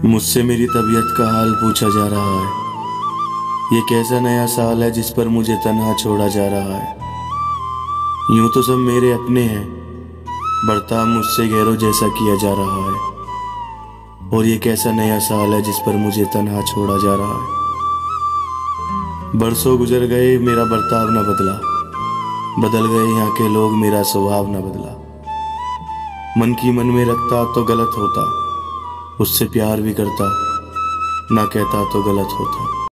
मुझसे मेरी तबीयत का हाल पूछा जा रहा है। ये कैसा नया साल है जिस पर मुझे तन्हा छोड़ा जा रहा है। यूं तो सब मेरे अपने हैं, बर्ताव मुझसे गैरों जैसा किया जा रहा है। और ये कैसा नया साल है जिस पर मुझे तन्हा छोड़ा जा रहा है। बरसों गुजर गए, मेरा बर्ताव न बदला, बदल गए यहाँ के लोग, मेरा स्वभाव न बदला। मन की मन में रखता तो गलत होता, उससे प्यार भी करता, ना कहता तो गलत होता।